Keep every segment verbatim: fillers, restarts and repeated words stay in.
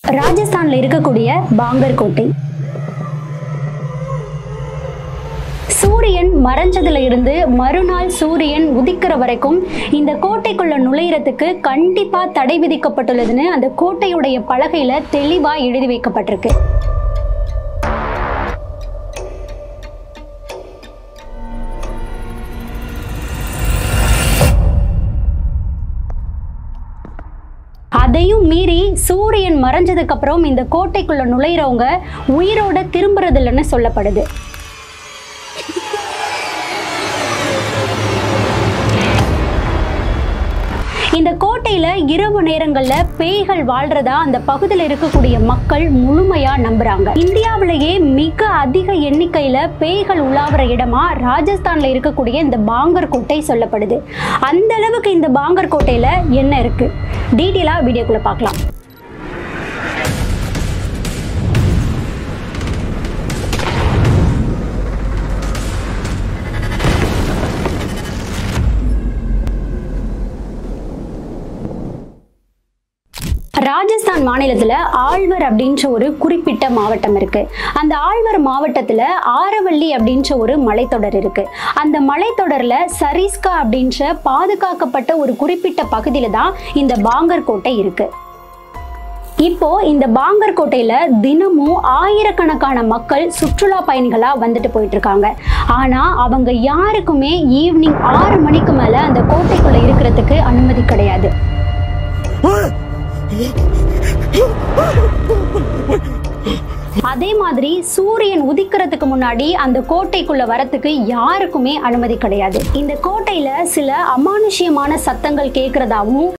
ராஜஸ்தான்ல இருக்கக்கூடிய பாங்கர் கோட்டை. சூரியன் மறைஞ்சதுல இருந்து மறுநாள் சூரியன் உதிக்கிற வரைக்கும் இந்த கோட்டைக்குள்ள நுழையறதுக்கு கண்டிப்பா தடை விதிக்கப்பட்டுள்ளதுன்னு அந்த கோட்டையுடைய பலகையில தெளிவா எழுதி வைக்கப்பட்டிருக்கு. அதையும் மீறி சூரியன் மறைஞ்சதுக்கு அப்புறம் இந்த கோட்டைக்குள்ள நுழையிறவங்க உயிரோட திரும்புறது இல்லைன்னு சொல்லப்படுது. இந்த கோட்டையில இரவு நேரங்கள்ல பேய்கள் வாழ்றதா அந்த பகுதியில் இருக்கக்கூடிய மக்கள் முழுமையா நம்புறாங்க. இந்தியாவிலேயே மிக அதிக எண்ணிக்கையில பேய்கள் உலாவுற இடமா ராஜஸ்தான்ல இருக்கக்கூடிய இந்த பாங்கர் கோட்டை சொல்லப்படுது. அந்த அளவுக்கு இந்த பாங்கர் கோட்டையில என்ன இருக்கு டீட்டெயிலா வீடியோக்குள்ள பார்க்கலாம். ராஜஸ்தான் மாநிலத்துல ஆழ்வர் அப்படின்ற ஒரு குறிப்பிட்ட மாவட்டம் இருக்கு. அந்த ஆழ்வர் மாவட்டத்துல ஆரவல்லி அப்படின்ற ஒரு மலைத்தொடர் இருக்கு. அந்த மலைத்தொடர்ல சரிஸ்கா அப்படின்ற பாதுகாக்கப்பட்ட ஒரு குறிப்பிட்ட பகுதியில தான் இந்த பாங்கர் கோட்டை இருக்கு. இப்போ இந்த பாங்கர் கோட்டையில தினமும் ஆயிரக்கணக்கான மக்கள் சுற்றுலா பயணிகளா வந்துட்டு போயிட்டு இருக்காங்க. ஆனா அவங்க யாருக்குமே ஈவினிங் ஆறு மணிக்கு மேல அந்த கோட்டைக்குள்ள இருக்கிறதுக்கு அனுமதி கிடையாது. அதே மாதிரி சூரியன் உதிக்கிறதுக்கு முன்னாடி அந்த கோட்டைக்குள்ள வரத்துக்கு யாருக்குமே அனுமதி கிடையாது. இந்த கோட்டையில சில அமானுஷ்யமான சத்தங்கள் கேட்கிறதாவும்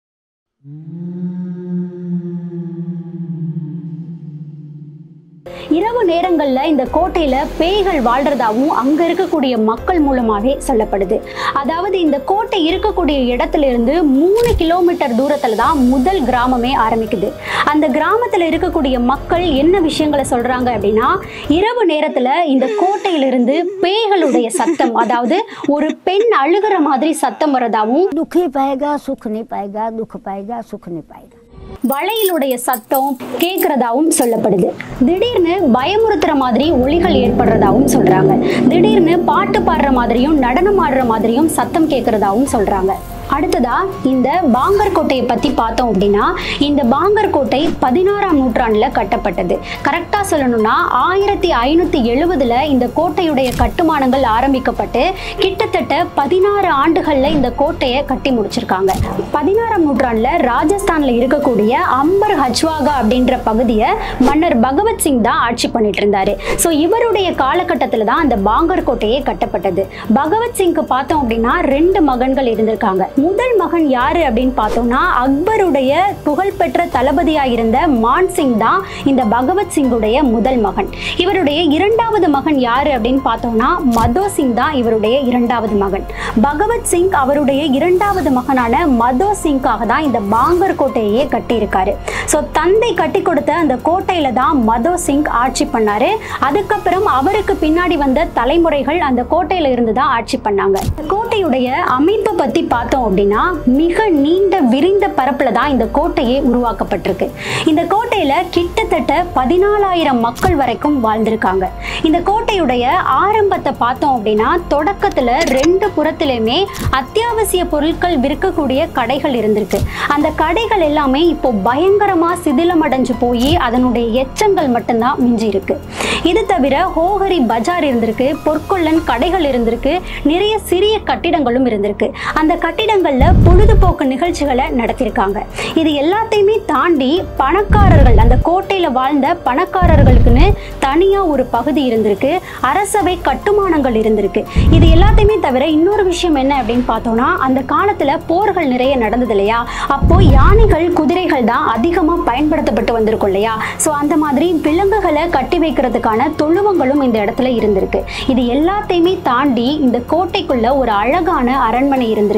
இரவு நேரங்கள்ல இந்த கோட்டையில பேய்கள் வாழ்றதாவும் அங்க இருக்கக்கூடிய மக்கள் மூலமாவே சொல்லப்படுது. அதாவது இந்த கோட்டை இருக்கக்கூடிய இடத்துல இருந்து மூணு கிலோமீட்டர் தூரத்துல தான் முதல் கிராமமே ஆரம்பிக்குது. அந்த கிராமத்துல இருக்கக்கூடிய மக்கள் என்ன விஷயங்களை சொல்றாங்க அப்படின்னா, இரவு நேரத்துல இந்த கோட்டையிலிருந்து பேய்களுடைய சத்தம், அதாவது ஒரு பெண் அழுகிற மாதிரி சத்தம் வரதாவும், துக்கி பாயகா சுக் நீ பாயகா துக் பாயகா சுக் நீ பாயகா வளையலுடைய சத்தம் கேட்கறதாவும் சொல்லப்படுது. திடீர்னு பயமுறுத்துற மாதிரி ஒலிகள் ஏற்படுறதாவும் சொல்றாங்க. திடீர்னு பாட்டு பாடுற மாதிரியும் நடனம் ஆடுற மாதிரியும் சத்தம் கேட்கறதாவும் சொல்றாங்க. அடுத்ததா இந்த பாங்கர் கோட்டையை பத்தி பார்த்தோம் அப்படின்னா, இந்த பாங்கர் கோட்டை பதினாறாம் நூற்றாண்டுல கட்டப்பட்டது. கரெக்டா சொல்லணும்னா ஆயிரத்தி ஐநூத்தி எழுபதுல இந்த கோட்டையுடைய கட்டுமானங்கள் ஆரம்பிக்கப்பட்டு கிட்டத்தட்ட பதினாறு ஆண்டுகள்ல இந்த கோட்டையை கட்டி முடிச்சிருக்காங்க. பதினாறாம் நூற்றாண்டுல ராஜஸ்தான்ல இருக்கக்கூடிய அம்பர் ஹஜ்வாகா அப்படின்ற பகுதியை மன்னர் பகவத் சிங் தான் ஆட்சி பண்ணிட்டு இருந்தாரு. ஸோ இவருடைய காலகட்டத்துல தான் அந்த பாங்கர் கோட்டையே கட்டப்பட்டது. பகவத் சிங்க்கு பார்த்தோம் அப்படின்னா ரெண்டு மகன்கள் இருந்திருக்காங்க. முதல் மகன் யாரு அப்படின்னு பார்த்தோம்னா அக்பருடைய புகழ்பெற்ற தளபதியா இருந்த மான் சிங் தான் இந்த பகவத் சிங்குடைய முதல் மகன். இவருடைய இரண்டாவது மகன் யாரு அப்படின்னு பார்த்தோம்னா மதோ சிங் தான் இவருடைய இரண்டாவது மகன். பகவத் சிங் அவருடைய இரண்டாவது மகனான மதோ சிங்காக தான் இந்த பாங்கர் கோட்டையே கட்டி இருக்காரு. ஸோ தந்தை கட்டி கொடுத்த அந்த கோட்டையில தான் மதோ சிங் ஆட்சி பண்ணாரு. அதுக்கப்புறம் அவருக்கு பின்னாடி வந்த தலைமுறைகள் அந்த கோட்டையில இருந்து தான் ஆட்சி பண்ணாங்க. கோட்டையுடைய அமைப்பை பத்தி பார்த்தோம் அப்படின்னா மிக நீண்ட விரிந்த பரப்புல தான் இந்த கோட்டையே உருவாக்கப்பட்டிருக்கு. இந்த கோட்டையில கிட்டத்தட்ட பதினாலாயிரம் மக்கள் வரைக்கும் வாழ்ந்திருக்காங்க. இந்த கோட்டையுடைய ஆரம்பத்தை பார்த்தோம் அப்படின்னா தொடக்கத்துல ரெண்டு புறத்திலுமே அத்தியாவசிய பொருட்கள் விற்கக்கூடிய கடைகள் இருந்திருக்கு. அந்த கடைகள் எல்லாமே இப்போ பயங்கரமா சிதிலமடைஞ்சு போய் அதனுடைய எச்சங்கள் மட்டும்தான் மிஞ்சி இருக்கு. இது தவிர ஹோஹரி பஜார் இருந்திருக்கு, பொற்கொள்ளன் கடைகள் இருந்திருக்கு, நிறைய சிறிய கட்டிடங்களும் இருந்திருக்கு. அந்த கட்டிடங்கள்ல பொழுதுபோக்கு நிகழ்ச்சிகளை நடத்திருக்காங்க. இது எல்லாத்தையுமே தாண்டி பணக்காரர்கள், அந்த கோட்டையில வாழ்ந்த பணக்காரர்களுக்குன்னு தனியா ஒரு பகுதி இருந்திருக்கு. அரசவை கட்டுமானங்கள் இருந்திருக்கு. இது எல்லாத்தையுமே தவிர இன்னொரு விஷயம் என்ன அப்படின்னு பார்த்தோம்னா, அந்த காலத்துல போர்கள் நிறைய நடந்தது இல்லையா, அப்போ யானைகள் குதிரைகள் தான் அதிகமா பயன்படுத்தப்பட்டு வந்திருக்கும் இல்லையா. ஸோ அந்த மாதிரி விலங்குகளை கட்டி வைக்கிறதுக்கான தொழுவங்களும் இந்த இடத்துல இருந்திருக்கு. இது எல்லாத்தையுமே தாண்டி இந்த கோட்டைக்குள்ள ஒரு அழகான அரண்மனை இருந்திருக்கு.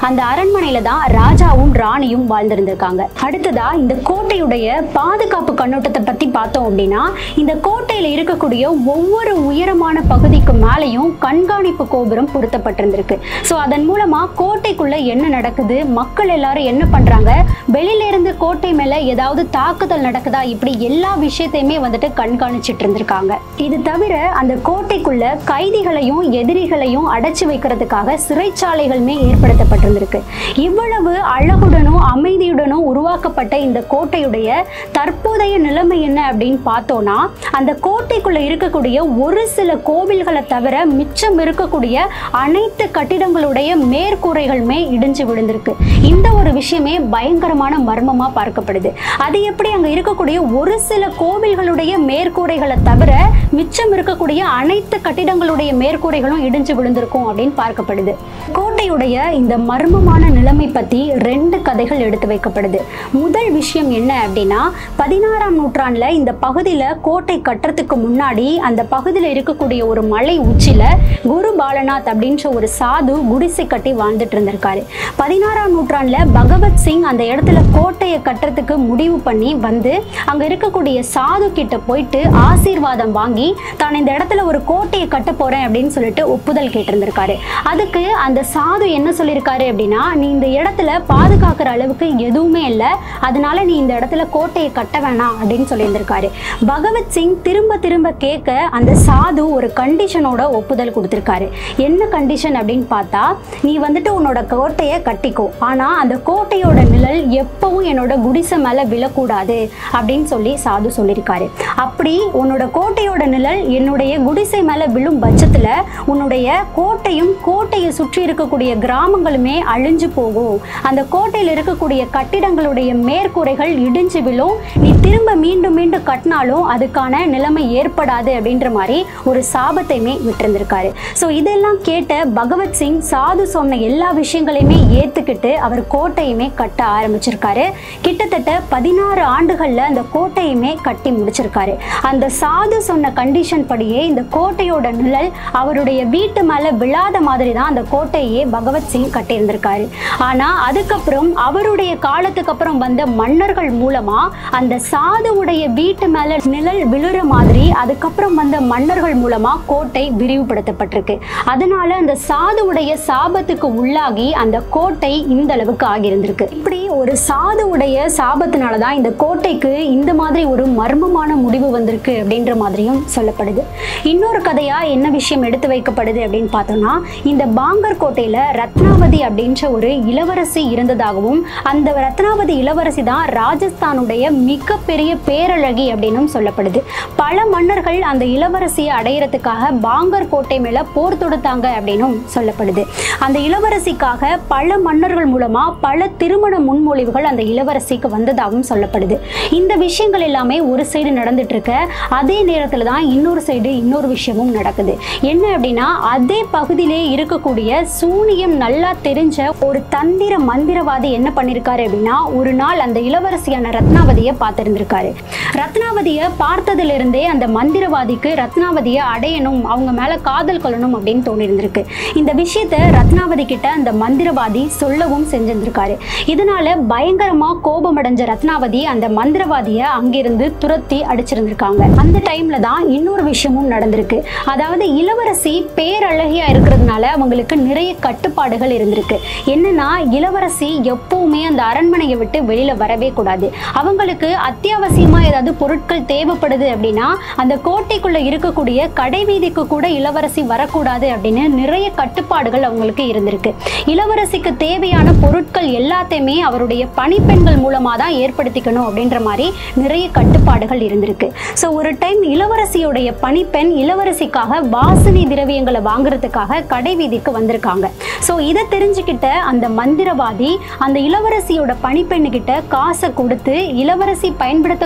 அந்த அரண்மனையில தான் ராஜாவும் ராணியும் வாழ்ந்திருந்திருக்காங்க. அடுத்ததா இந்த கோட்டையுடைய பாதுகாப்பு கண்ணோட்டத்தை பத்தி பார்த்தோம் அப்படின்னா, இந்த கோட்டையில இருக்கக்கூடிய ஒவ்வொரு உயரமான பகுதிக்கு மேலையும் கண்காணிப்பு கோபுரம் பொருத்தப்பட்டிருந்திருக்கு. ஸோ அதன் மூலமா கோட்டைக்குள்ள என்ன நடக்குது, மக்கள் எல்லாரும் என்ன பண்றாங்க, வெளியில இருந்து கோட்டை மேல ஏதாவது தாக்குதல் நடக்குதா, இப்படி எல்லா விஷயத்தையுமே வந்துட்டு கண்காணிச்சிட்டு இருந்திருக்காங்க. இது தவிர அந்த கோட்டைக்குள்ள கைதிகளையும் எதிரிகளையும் அடைச்சு வைக்கிறதுக்காக சிறைச்சாலைகளுமே ஏற்படுத்தப்பட்டிருந்திருக்கு. இவ்வளவு அழகுடனும் அமைதியுடனும் உருவாக்கப்பட்ட இந்த கோட்டையுடைய தற்போதைய நிலைமை என்ன அப்படின்னு பார்த்தோம்னா, அந்த கோட்டைக்குள்ள இருக்கக்கூடிய ஒரு சில கோவில்களை தவிர மிச்சம் இருக்கக்கூடிய அனைத்து கட்டிடங்களுடைய மேற்கூரைகளுமே இடிஞ்சு விழுந்திருக்கு. இந்த ஒரு விஷயமே பயங்கரமான மர்மமா பார்க்கப்படுது. அது எப்படி அங்க இருக்கக்கூடிய ஒரு சில கோவில்களுடைய மேற்கூரைகளை தவிர மிச்சம் இருக்கக்கூடிய அனைத்து கட்டிடங்களுடைய மேற்கூரைகளும் இடிஞ்சு விழுந்திருக்கும் அப்படின்னு பார்க்கப்படுது. கோட்டையுடைய இந்த மர்மமான நிலைமை பத்தி ரெண்டு கதைகள் எடுத்து வைக்கப்படுது. முதல் விஷயம் என்ன அப்படின்னா, பதினாறாம் நூற்றாண்டுல இந்த பகுதியில கோட்டை கட்டுறதுக்கு முன்னாடி அந்த பகுதியில இருக்கக்கூடிய ஒரு மலை உச்சியில குரு பாலநாத் அப்படின்ற ஒரு சாது குடிசை கட்டி வாழ்ந்துட்டு இருந்திருக்காரு. பதினாறாம் நூற்றாண்டுல பகவத் சிங் அந்த இடத்துல கோட்டையை கட்டுறதுக்கு முடிவு பண்ணி வந்து அங்க இருக்கக்கூடிய சாது கிட்ட போயிட்டு ஆசீர்வாதம் வாங்கி தான் இந்த இடத்துல ஒரு கோட்டையை கட்ட போறேன் அப்படின்னு சொல்லிட்டு ஒப்புதல் கேட்டிருந்திருக்காரு. அதுக்கு அந்த சாது என்ன சொல்லியிருக்காரு அப்படின்னா, நீ இந்த இடத்துல பாதுகாக்கிற அளவுக்கு எதுவுமே இல்லை, அதனால நீ இந்த இடத்துல கோட்டையை கட்ட வேணாம் அப்படின்னு சொல்லியிருந்திருக்காரு. பகவத் சிங் திரும்ப திரும்ப கேட்க அந்த சாது ஒரு கண்டிஷனோட ஒப்புதல் கொடுத்திருக்காரு. என்ன கண்டிஷன் அப்படின்னு பார்த்தா, நீ வந்துட்டு உன்னோட கோட்டையை கட்டிக்கோ, ஆனா அந்த கோட்டையோட நிழல் எப்பவும் என்னோட குடிசை மேல விழக்கூடாது அப்படின்னு சொல்லி சாது சொல்லியிருக்காரு. அப்படி உன்னோட கோட்டையோட நிழல் என்னுடைய குடிசை மேல விழும் பட்சத்துல உன்னுடைய கோட்டையும் கோட்டையை சுற்றி இருக்கக்கூடிய கிராமங்களுமே அழிஞ்சு போகும், அந்த கோட்டையில் இருக்கக்கூடிய கட்டிடங்களுடைய மேற்கூரைகள் இடிஞ்சு விழும், நீ திரும்ப மீண்டும் மீண்டும் கட்டினாலும் அதுக்கான நிலைமை ஏற்படாது அப்படின்ற மாதிரி ஒரு சாபத்தையுமே விட்டிருந்திருக்காரு. ஸோ இதெல்லாம் கேட்ட பகவத் சிங் சாது சொன்ன எல்லா விஷயங்களையுமே ஏத்துக்கிட்டு அவர் கோட்டையுமே கட்ட ஆரம்பிச்சிருக்காரு. கிட்டத்தட்ட பதினாறு ஆண்டுகள்ல அந்த கோட்டையுமே கட்டி முடிச்சிருக்காரு. அந்த சாது சொன்ன கண்டிஷன் படியே இந்த கோட்டையோட நிழல் அவருடைய வீட்டு மேல விழாத மாதிரி தான் அந்த கோட்டையே பகவத் சிங் கட்டி இருந்திருக்காரு. ஆனா அதுக்கப்புறம் அவருடைய காலத்துக்கு அப்புறம் வந்த மன்னர்கள் மூலமா அந்த சாதுவுடைய வீட்டு மேல நிழல் விழுற மாதிரி அதுக்கப்புறம் வந்த மன்னர்கள் மூலமா கோட்டை விரிவுபடுத்தப்பட்டிருக்கு. அதனால அந்த சாதுவுடைய சாபத்துக்கு உள்ளாகி அந்த கோட்டை இந்த அளவுக்கு ஆகியிருந்திருக்கு. இப்படி ஒரு சாதுவுடைய சாபத்தினாலதான் இந்த கோட்டைக்கு இந்த மாதிரி ஒரு மர்மமான முடிவு வந்திருக்கு அப்படின்ற மாதிரியும் சொல்லப்படுது. இன்னொரு கதையா என்ன விஷயம் எடுத்து வைக்கப்படுது அப்படின்னு பார்த்தோம்னா, இந்த பாங்கர் கோட்டையில ரத்னாவதி அப்படின்ற ஒரு இளவரசி இருந்ததாகவும் அந்த ரத்னாவதி இளவரசி தான் ராஜஸ்தானுடைய மிகப்பெரிய பேரழகி அப்படின்னும் சொல்லப்படுது. பல மன்னர்கள் அந்த இளவரசியை அடையிறதுக்காக பாங்கர் கோட்டை மேல போர் தொடுத்தாங்க அப்படின்னும் சொல்லப்படுது. அந்த இளவரசிக்காக பல மன்னர்கள் மூலமா பல திருமண முன்மொழிவுகள் அந்த இளவரசிக்கு வந்ததாகவும் சொல்லப்படுது. இந்த விஷயங்கள் எல்லாமே ஒரு சைடு நடந்துட்டு இருக்க, அதே நேரத்துல தான் இன்னொரு சைடு இன்னொரு விஷயமும் நடக்குது. என்ன அப்படின்னா, அதே பகுதியிலே இருக்கக்கூடிய சூனியம் நல்லா தெரிஞ்ச ஒரு தந்திர மந்திரவாதி என்ன பண்ணிருக்காரு அப்படின்னா, ஒரு நாள் அந்த இளவரசியான ரத்னாவதியை பார்த்திருந்திருக்காரு. ரத்னாவதியை பார்த்ததுல இருந்தே அந்த மந்திரவாதிக்கு ரத்னாவதியை அடையணும், அவங்க மேல காதல் கொள்ளணும் அப்படின்னு தோணி இருந்திருக்கு. இந்த விஷயத்த ரத்னாவதி கிட்ட அந்த மந்திரவாதி சொல்லவும் செஞ்சிருந்திருக்காரு. இதனால பயங்கரமா கோபம் அடைஞ்ச ரத்னாவதி அந்த மந்திரவாதியை அங்கிருந்து துரத்தி அடிச்சிருந்திருக்காங்க. அந்த டைம்ல தான் இன்னொரு விஷயமும் நடந்திருக்கு. அதாவது இளவரசி பேரழகியா இருக்கிறதுனால அவங்களுக்கு நிறைய கட்டுப்பாடுகள் இருந்திருக்கு. என்னன்னா, இளவரசி எப்பவுமே அந்த அரண்மனையை விட்டு வெளியில வரவே கூடாது. அவங்களுக்கு அத்தியாவசியமா ஏதாவது பொருட்கள் தேவைப்படுது அப்படின்னா அந்த கோட்டைக்குள்ள இருக்கக்கூடிய கடை வீதிக்கு கூட இளவரசி வரக்கூடாது அப்படின்னு நிறைய கட்டுப்பாடுகள் அவங்களுக்கு இருந்திருக்கு. இளவரசிக்கு தேவையான பொருட்கள் எல்லாத்தையுமே அவருடைய பணிப்பெண்கள் மூலமா தான் ஏற்படுத்திக்கணும் அப்படின்ற மாதிரி நிறைய கட்டுப்பாடுகள் இருந்திருக்கு. ஸோ ஒரு டைம் இளவரசியுடைய பணிப்பெண் இளவரசிக்காக வாசனை திரவியங்களை வாங்குறதுக்காக கடை வீதிக்கு வந்திருக்காங்க. ஸோ இதை தெரிஞ்சுக்கிட்ட அந்த மந்திரவாதி அந்த இளவரசியோட பணிப்பெண்ணு கிட்ட காசை கொடுத்து இளவரசி பயன்படுத்தக்கூடிய அந்த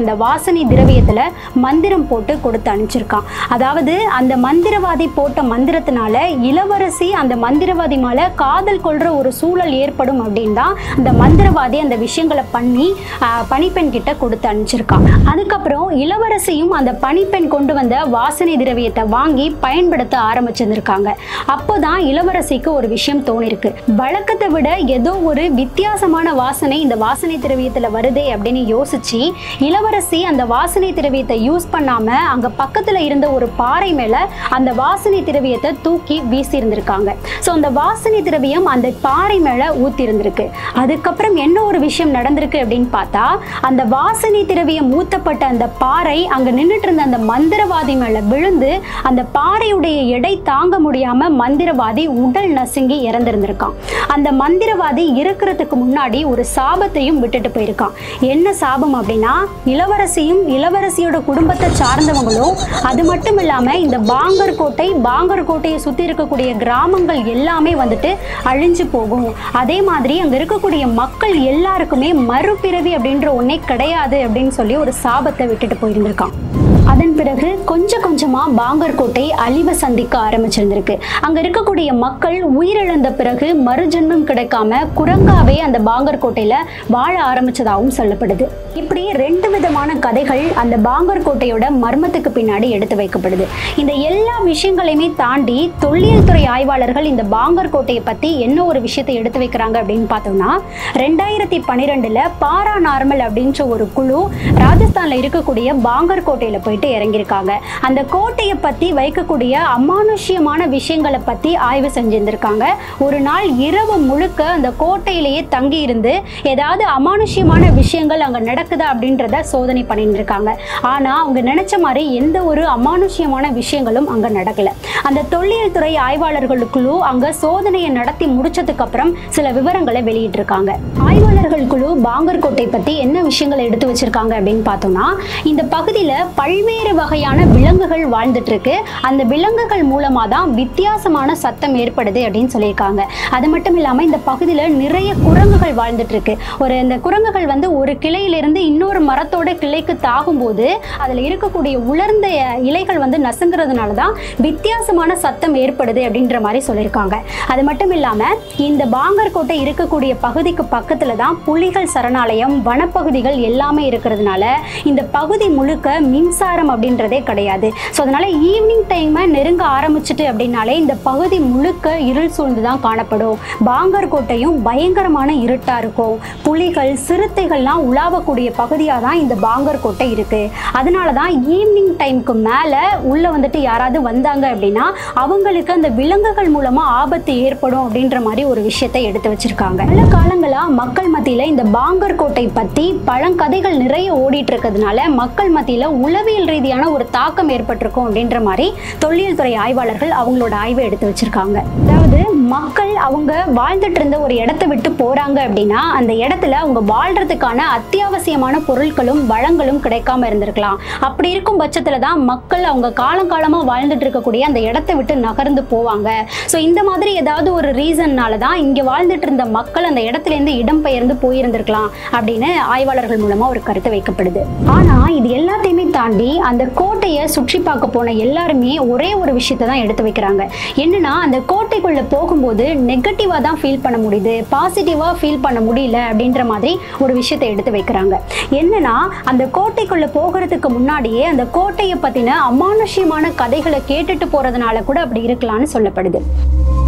அந்த வாசனை திரவியத்துல மந்திரம் போட்டு கொடுத்து அனுப்பிச்சிருக்கான். அதாவது அந்த மந்திரவாதி போட்ட மந்திரத்தினால இளவரசி அந்த மந்திரவாதி மேல காதல் கொள்ற ஒரு சூழல் ஏற்படும் அப்படின்னு தான் அந்த மந்திரவாதி அந்த விஷயங்களை பண்ணி பணிப்பெண் கிட்ட கொடுத்து அனுப்பிச்சிருக்கான். அதுக்கப்புறம் இளவரசியும் அந்த பணிப்பெண் கொண்டு வந்த வாசனை திரவியத்தை வாங்கி பயன்படுத்த ஆரம்பிச்சிருந்திருக்காங்க. அப்போதான் இளவரசிக்கு ஒரு விஷயம் தோணிருக்கு. வழக்கத்தை விட ஏதோ ஒரு வித்தியாசமான வாசனை இந்த வாசனை திரவியத்துல வருதே அப்படின்னு யோசிச்சு இளவரசி அந்த வாசனை திரவியத்தை யூஸ் பண்ணாம அங்க பக்கத்துல இருந்த ஒரு பாறை மேல அந்த வாசனை திரவியத்தை தூக்கி வீசி இருந்திருக்காங்க. சோ அந்த வாசனை திரவியம் அந்த பாறை மேல ஊத்தி இருந்திருக்கு. அதுக்கப்புறம் என்ன ஒரு விஷயம் நடந்திருக்கு அப்படின்னு பார்த்தா, அந்த வாசனை திரவியம் ஊத்தப்பட்ட அந்த பாறை அங்க நின்றுட்டு இருந்த அந்த மந்திரவாதி மேல விழுந்து அந்த பாறையுடைய எடை தாங்க முடியாம மந்திரவாதி உடல் நசுங்கி இறந்திருந்திருக்கான். அந்த மந்திரவாதி இருக்கிறதுக்கு முன்னாடி ஒரு சாபத்தையும் விட்டுட்டு போயிருக்கான். என்ன சாபம் அப்படின்னா, இளவரசியும் இளவரசியோட குடும்பத்தை சார்ந்தவங்களும் அது மட்டும் இல்லாம இந்த பாங்கர் கோட்டை பாங்கர் கோட்டையை சுத்தி இருக்கக்கூடிய கிராமங்கள் எல்லாமே வந்துட்டு அழிஞ்சு போகும். அதே மாதிரி அங்க இருக்கக்கூடிய மக்கள் எல்லாருக்குமே மறுபிறவி அப்படின்ற ஒன்னே கிடையாது அப்படின்னு சொல்லி ஒரு சாபத்தை விட்டுட்டு போயிருந்திருக்கான். அதன் பிறகு கொஞ்சம் கொஞ்சமா பாங்கர் கோட்டை அழிவை சந்திக்க ஆரம்பிச்சிருந்திருக்கு. அங்க இருக்கக்கூடிய மக்கள் உயிரிழந்த பிறகு மறுஜென்மம் கிடைக்காம குரங்காவே அந்த பாங்கர் கோட்டையில வாழ ஆரம்பிச்சதாகவும் சொல்லப்படுது. இப்படி ரெண்டு விதமான கதைகள் அந்த பாங்கர் கோட்டையோட மர்மத்துக்கு பின்னாடி எடுத்து வைக்கப்படுது. இந்த எல்லா விஷயங்களையுமே தாண்டி தொல்லியல் துறை ஆய்வாளர்கள் இந்த பாங்கர் கோட்டையை பத்தி என்ன ஒரு விஷயத்தை எடுத்து வைக்கிறாங்க அப்படின்னு பார்த்தோம்னா, ரெண்டாயிரத்தி பன்னிரெண்டுல பாராநார்மல் அப்படின்ற ஒரு குழு ராஜஸ்தான்ல இருக்கக்கூடிய பாங்கர் கோட்டையில போயிட்டு இறங்கியிருக்காங்க. அந்த கோட்டையை பத்தி வைக்கக்கூடிய அமானுஷ்யமான விஷயங்களை பத்தி ஆய்வு செஞ்சிருந்திருக்காங்க. ஒரு நாள் இரவு முழுக்க அந்த கோட்டையிலேயே தங்கி இருந்து ஏதாவது அமானுஷ்யமான விஷயங்கள் அங்க நடக்குதா அப்படின்றத சோதனை பண்ணிட்டு இருக்காங்க. ஆனா அவங்க நினைச்ச மாதிரி எந்த ஒரு அமானுஷ்யமான விஷயங்களும் அங்க நடக்கல. அந்த தொல்லியல் துறை ஆய்வாளர்களுக்குழு அங்க சோதனையை நடத்தி முடிச்சதுக்கு அப்புறம் சில விவரங்களை வெளியிட்டு இருக்காங்க. ஆய்வாளர்கள் குழு பாங்கர் கோட்டை பத்தி என்ன விஷயங்களை எடுத்து வச்சிருக்காங்க அப்படின்னு பார்த்தோம்னா, இந்த பகுதியில பல்வேறு வகையான விலங்குகள் வாழ்ந்துட்டு இருக்கு. அந்த விலங்குகள் மூலமா தான் வித்தியாசமான சத்தம் ஏற்படுது அப்படின்னு சொல்லியிருக்காங்க. அது மட்டும் இல்லாம இந்த பகுதியில நிறைய குரங்குகள் வாழ்ந்துட்டு இருக்கு. ஒரு இந்த குரங்குகள் வந்து ஒரு கிளையிலிருந்து இன்னொரு மரத்தோட கிளைக்கு தாகும் போது அதுல இருக்கக்கூடிய உலர்ந்த இலைகள் வந்து நசுங்கிறதுனால தான் வித்தியாசமான சத்தம் ஏற்படுது அப்படின்ற மாதிரி சொல்லியிருக்காங்க. அது மட்டும் இல்லாம இந்த பாங்கர் கோட்டை இருக்கக்கூடிய பகுதிக்கு பக்கத்துல தான் புலிகள் சரணாலயம், வனப்பகுதிகள் எல்லாமே இருக்கிறதுனால இந்த பகுதி முழுக்க மின்சாரம் அப்படின்றதே கிடையாது. ஸோ அதனால ஈவினிங் டைமை நெருங்க ஆரம்பிச்சுட்டு அப்படின்னாலே இந்த பகுதி முழுக்க இருள் சூழ்ந்து தான் காணப்படும். பாங்கர் கோட்டையும் பயங்கரமான இருட்டா இருக்கும். புலிகள், சிறுத்தைகள்லாம் உலாவக்கூடிய பகுதியாக தான் இந்த பாங்கர் கோட்டை இருக்கு. அதனால தான் ஈவினிங் டைமுக்கு மேல உள்ள வந்துட்டு யாராவது வந்தாங்க அப்படின்னா அவங்களுக்கு அந்த விலங்குகள் மூலமா ஆபத்து ஏற்படும் அப்படின்ற மாதிரி ஒரு விஷயத்தை எடுத்து வச்சிருக்காங்க. பல காலங்களா மக்கள் மத்தியில இந்த பாங்கர் கோட்டை பத்தி பழங்கதைகள் நிறைய ஓடிட்டு இருக்கிறதுனால மக்கள் மத்தியில உளவியல் ரீதியான ஒரு தாக்கம் ஏற்பட்டிருக்கும் அப்படின்ற மாதிரி தொல்லியல் துறை ஆய்வாளர்கள் அவங்களோட ஆய்வை எடுத்து வச்சிருக்காங்க. அதாவது மக்கள் அவங்க வாழ்ந்துட்டு இருந்த ஒரு இடத்தை விட்டு போறாங்க அப்படின்னா அந்த இடத்துல அவங்க வாழ்றதுக்கான அத்தியாவசியமான பொருட்களும் வளங்களும் கிடைக்காம இருந்திருக்கலாம். அப்படி இருக்கும் பட்சத்துல தான் மக்கள் அவங்க காலங்காலமா வாழ்ந்துட்டு இருக்கக்கூடிய அந்த இடத்தை விட்டு நகர்ந்து போவாங்க. ஸோ இந்த மாதிரி ஏதாவது ஒரு ரீசன்னால தான் இங்க வாழ்ந்துட்டு இருந்த மக்கள் அந்த இடத்துல இருந்து இடம்பெயர்ந்து போயிருந்திருக்கலாம் அப்படின்னு ஆய்வாளர்கள் மூலமா ஒரு கருத்து வைக்கப்படுது. ஆனா இது எல்லாத்தையுமே தாண்டி அந்த கோட்டையை சுற்றி பார்க்க போன எல்லாருமே ஒரே ஒரு விஷயத்தை தான் எடுத்து வைக்கிறாங்க. என்னன்னா, அந்த கோட்டைக்குள்ள போகும்போது நெகட்டிவா தான் ஃபீல் பண்ண முடியுது, பாசிட்டிவா ஃபீல் பண்ண முடியல அப்படின்ற மாதிரி ஒரு விஷயத்தை எடுத்து வைக்கிறாங்க. என்னன்னா, அந்த கோட்டைக்குள்ள போகிறதுக்கு முன்னாடியே அந்த கோட்டையை பத்தின அமானுஷ்யமான கதைகளை கேட்டுட்டு போறதுனால கூட அப்படி இருக்கலாம்னு சொல்லப்படுது.